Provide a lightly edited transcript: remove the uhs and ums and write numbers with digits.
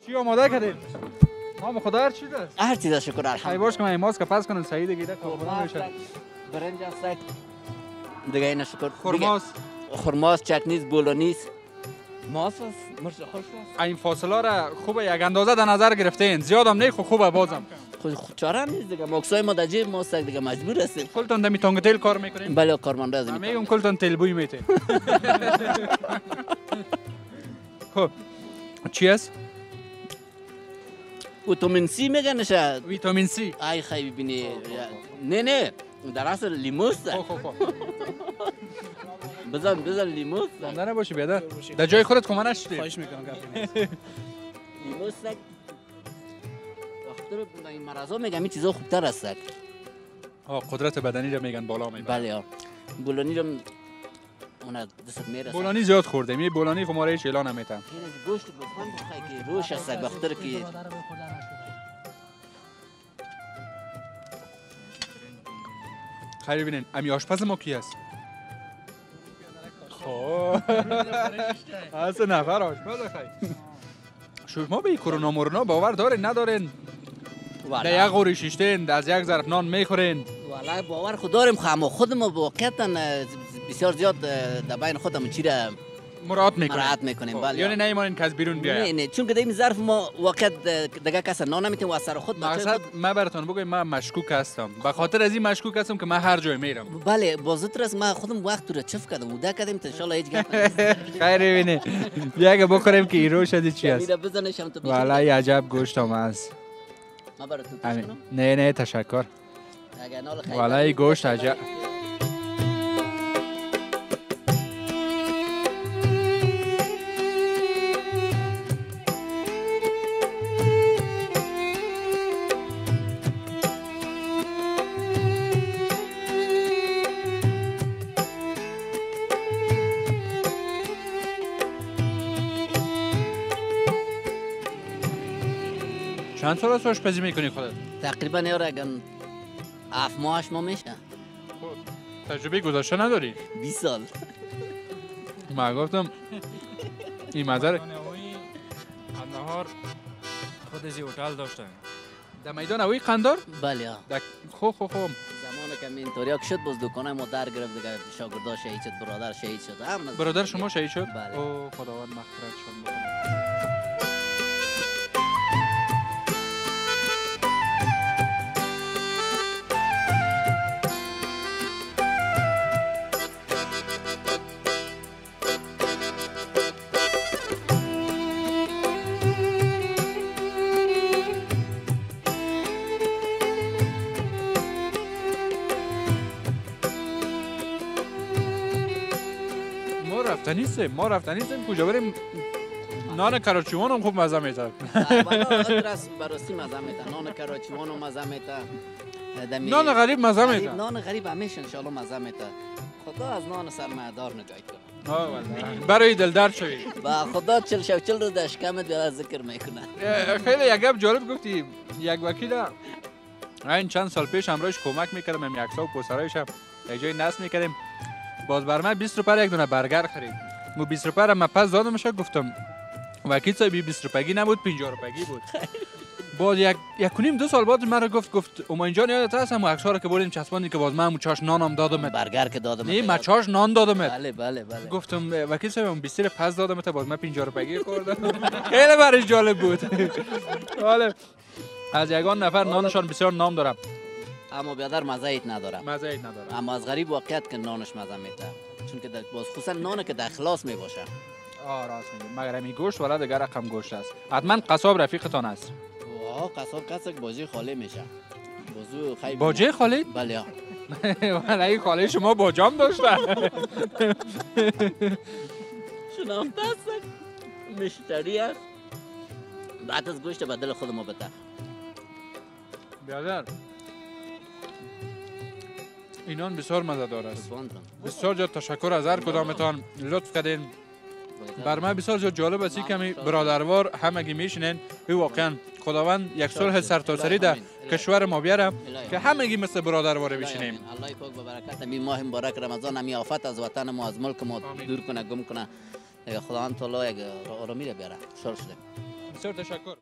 چی آماده کردین؟ نام خدا هر چیز است. هر چیز شکر الحمدلله. ای باش که من ماسک پس کنم سعید دیگه خورما میشه. برنج است. دیگه اینا شکر. خرماس چکنیز بولونیز. ماست مرچ خوش است. این فاصله را خوبه یک اندازه در نظر گرفتین. زیادم نه خوبه بازم. خود چاره نیست دیگه. ماکسای ما در جیب ماست دیگه مجبور هستیم. کلتون دمی تانگ تیل کار میکنین؟ بله کارمنده از این. میگم کلتون تیل بوی میته. خب چی است؟ ویتامین سی میگن شاید. ویتامین سی. ای خیلی ببینی. نه در اصل لیموست. خب. بزن لیموست. مانده نباشی بیادر. در جای خودت کمانش شدی. خواهش میکنم لیموست. وقتی این مرضا میگم این چیزا خوبتر است. قدرت بدنی رو میگن بالا میبره. بله بولونی رو اون دست میرسه. بولانی زیاد خورده. می بولانی خو ماره چیلا نمیتم. این گوشت بخوام بخوای که روش است بخاطر که خیلی ببینین امی آشپز ما کی است؟ خب از نفر آشپز خیلی شما به کرونا مورونا باور دارین ندارین؟ در یک غوری شیشتین از یک ظرف نان میخورین؟ والله باور خود داریم اما خود ما واقعا بسیار زیاد در بین خودمون چی را مراعات میکنیم بله یعنی نمیمونین که از بیرون بیاید نه چون که در این ظرف ما واقعا دیگه کس نان نمیتونیم و از سر خود مقصد من براتون بگم من مشکوک هستم به خاطر از این مشکوک هستم که من هر جای میرم بله بازتر از ما خودم وقت رو چف کردم و دا کردیم ان شاء الله هیچ گپ خیر ببینید بیاگه بخوریم که ایرو شدی چی است بزنشم تو والله عجب گوشتم است ما براتون نه تشکر والله گوشت عجب چند سال است آشپزی میکنی خودت؟ تقریبا یار اگر 7 ماه 8 ماه میشه. تجربه گذاشته نداری؟ 20 سال. من گفتم این مزار نهار خود از هتل داشتن. در میدان اوی قندار؟ بله. خوب. زمانی که اینطوری شد باز دکانه ما در گرفت دیگه شاگردا شهید شد برادر شهید شد. برادر شما شهید شد؟ بله. او خداوند مغفرت شون. ما رفتنیستیم کجا بریم نان کراچیوان هم خوب مزه میتر براستی مزه میتر نان کراچیوان هم مزه میتر نان غریب مزه میتر نان غریب همیشه انشالله مزه میتر خدا از نان سرمایه‌دار نگاهی کنه برای دلدار شوی با خدا 40 روز در شکمت بیاد ذکر میکنه خیلی یک گپ جالب گفتی یک وکیل این چند سال پیش همراهش کمک میکردم هم یک سال پسرایش هم یک جای نصب میکردیم باز بر من 20 روپیه یک دونه برگر خرید مو 20 روپیه را من پس دادمش گفتم وکیل صاحب 20 روپیگی نبود 50 روپیگی بود باز یک کنیم 2 سال بعد مرا گفت اوما اینجا یادت هست هم اکسارا که بردیم چسباندی که باز من چاش نانم دادم برگر که دادم نه من چاش نان دادم بله گفتم وکیل صاحب 20 پس دادم تا باز من 50 روپیگی خوردم خیلی برش جالب بود حالا از یگان نفر نانشان بسیار نام دارم اما بیادر مزه ایت نداره اما از غریب واقعیت که نانش مزه میده چون که باز خصوصا نان که در اخلاص می باشه راست میگی مگر همین گوشت ولا دیگر رقم گوشت است حتما قصاب رفیقتان است قصاب کسی که باجه خاله میشه باجه خاله بله ولی این خاله شما باجام داشتن شناخته است مشتری است بعد از گوشت بدل خود ما بده بیادر اینان بسیار مزه‌دار است بسیار زیاد تشکر از هر کدامتان لطف کردین بر من بسیار زیاد جالب است که برادروار همگی میشینن و واقعا خداوند یک صلح سرتاسری در کشور ما بیاره که همگی مثل برادروار بشینیم الله پاک به برکت این ماه مبارک رمضان همین آفت از وطن ما از ملک ما دور کنه گم کنه خداوند تعالی یک آرامی را بیاره شکر شده بسیار تشکر